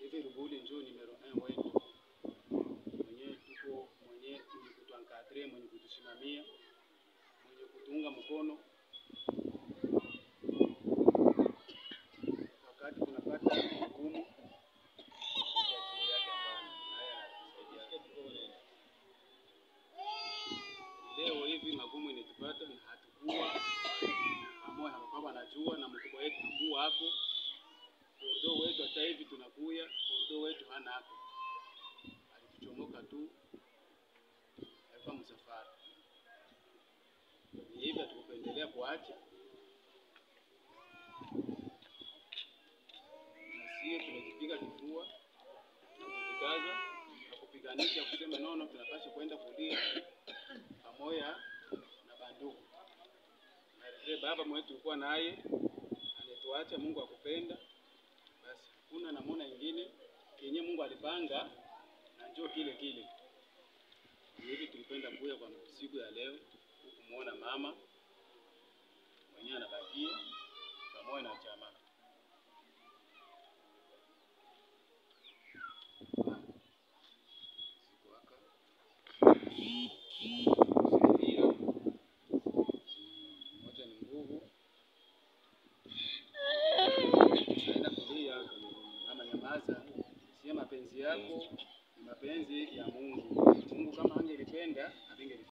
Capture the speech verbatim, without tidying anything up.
hivi Lubuli njoo numero moja wetu mwenye tuko mwenye kutuankadre, mwenye kutusimamia, mwenye kutunga mkono wakati tunapata magumu. Leo hivi magumu inatupata na hatakuwa pamoja, baba anajua na mkubwa wetu mkuu hapo. Kordo wetu hata hivi tunakuya, kordo wetu hana hapo. Alituchomoka tu alikuwa msafara. Ni hivi tukupendelea kuacha. Na sisi tumejipiga kifua na kujikaza na kupiganisha kusema nono tunapaswa kwenda kulia pamoja na bandugu. Na baba mwetu tulikuwa naye anatuacha, Mungu akupenda. Basi kuna namna nyingine yenye Mungu alipanga na njoo kile kile. Hivi tulipenda kuja kwa siku ya leo kumuona mama mwenyewe anabakia pamoja na chama. Moja ni nguvu. Naenda kulia mama, nyamaza. Si mapenzi yako, ni mapenzi ya Mungu. Mungu kama angelipenda, asinge